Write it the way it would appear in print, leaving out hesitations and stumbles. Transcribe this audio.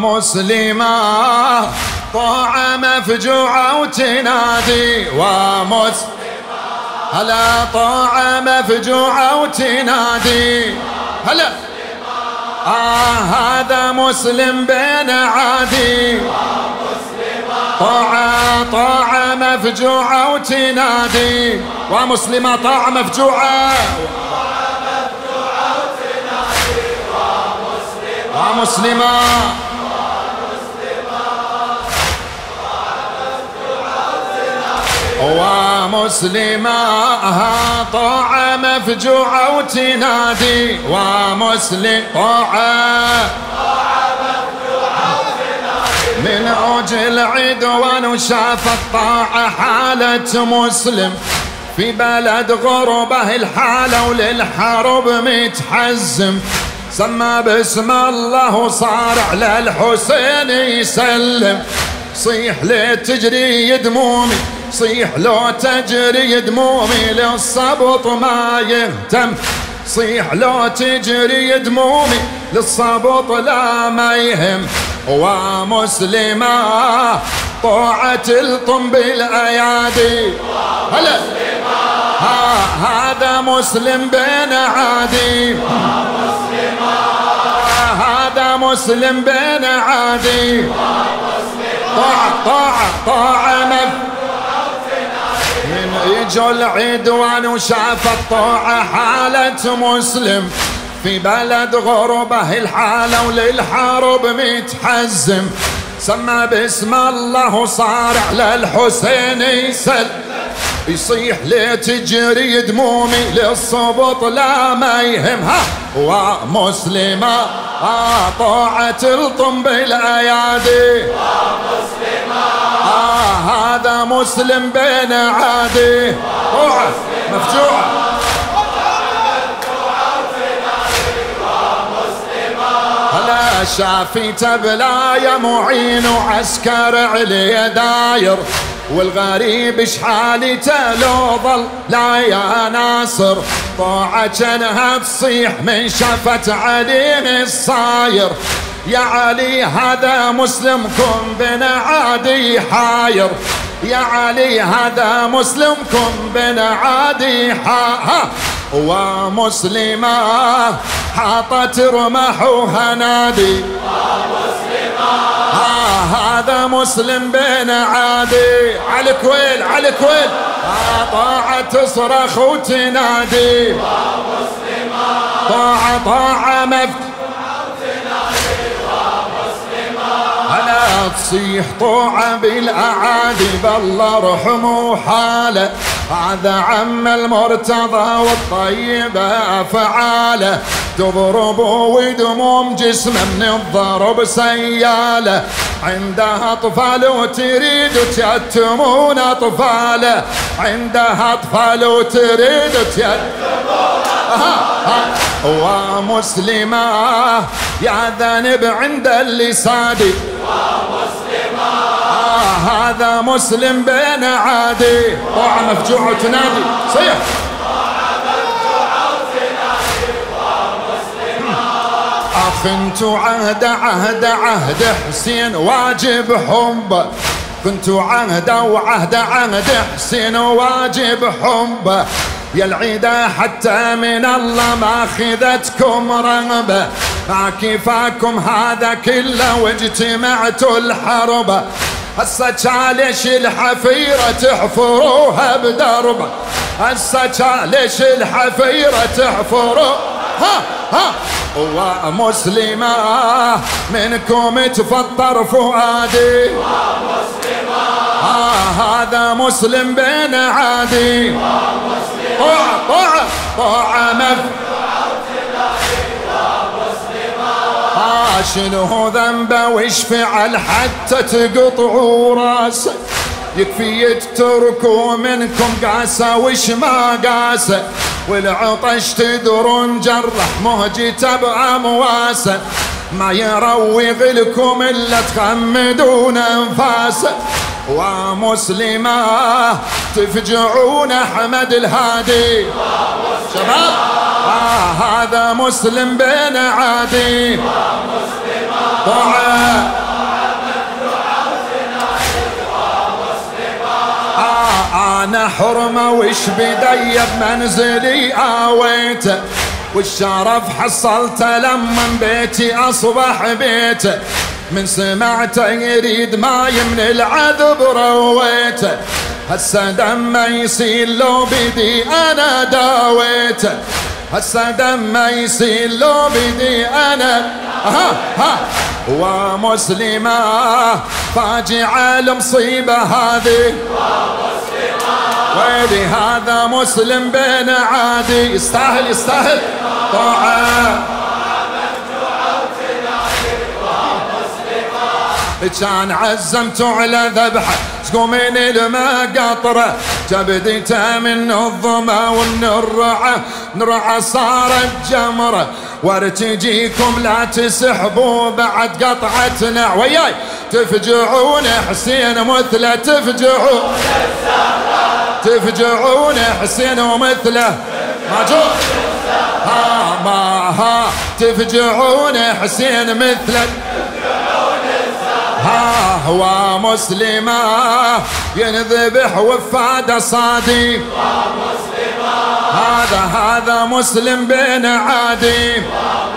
ومسلمة طاعة مفجوعة وتنادي ومسلمة هلا طاعة مفجوعة وتنادي هلا هذا مسلم بين عادي طاعة مفجوعة وتنادي ومسلمة طاعة مفجوعة ومسلمة طاعة مفجوعة وتنادي ومسلم طاعة مفجوعة وتنادي من أوج العدوان وشاف الطاعة حالة مسلم في بلد غربة الحالة وللحرب متحزم سمى باسم الله وصارع للحسين يسلم صيح ليه تجري دمومي صيح لو تجري دمومي للصبط ما يهتم صيح لو تجري دمومي للصبط لا ما يهم ومسلمة طاعة الطم بالأيادي هلا هذا مسلم بين عادي هذا مسلم بين عادي طاعة من اجوا العدوان وشاف الطاعة حالة مسلم في بلد غربة الحالة وللحرب متحزم سمى باسم الله وصارع للحسين يسلم يصيح ليه تجري دمومي للصبط لا ما يهمها ومسلمة طاعة الطم بالأيادي هذا مسلم بين عادي طاعة مفتوحة هلا شافي تبلايا معين وعسكر علي داير والغريب شحالته لو ظل لا يا ناصر طاعة جنها تصيح من شفت عليه الصاير يا علي هذا مسلمكم بن عادي حاير يا علي هذا مسلمكم بن عادي ومسلمة حاطت رمح وهنادي هذا مسلم بين عادي على كويل على كويل طاعة تصرخ وتنادي طاعة هلا تصيح طاعة بالأعادي بالله رحمه حاله هذا عم المرتضى والطيبة أفعاله تضرب ودموم جسمه من الضرب سياله عندها أطفال وتريد تيتمون أطفاله عندها أطفال وتريد تيتمون ومسلمة يا ذنب عند اللسادي هذا مسلم بين عادي طاعة مفجوعة وتنادي صيح كنت عهد حسين واجب حب كنت عهد حسين واجب حب يا العيدة حتى من الله ما خذتكم رغبة مع كفاكم هذا كله واجتمعتوا الحرب هسه ليش الحفيرة تحفروها بدربه هسه ليش الحفيرة تحفروها ومسلمة منكم تفطر فؤادي هذا مسلم بين عادي طاعة شنو ذنبه وش فعل حتى تقطعوا راسه يكفي تتركوا منكم قاسة وش ما قاسة والعطش تدرون جرح مهجته بأمواسه ما يروغ لكم إلا تخمدون أنفاسه ومسلمة تفجعون أحمد الهادي شباب هذا مسلم بين عادي طاعة انا حرمة وش بدي بمنزلي آويته، والشرف حصلته لما بيتي اصبح بيته، من سمعته يريد ماي من العذب رويته، هسه دمه يسيل لو بدي انا داويته، هسه دمه يسيل لو بدي انا ومسلمة فاجعة المصيبة هذه، ويلي هذا مسلم بين عادي، يستاهل يستاهل طاعة. كان عزمت على ذبحه تقومين المقطرة، جبدته من الظما والنرعة نرعة صارت جمرة، وارتجيكم لا تسحبوا بعد قطعتنا وياي، تفجعون حسين مثله تفجعون حسين ومثله ماجور ما تفجعون حسين مثله هو مسلمة ينذبح وفاده صادي، هذا مسلم بين عادي،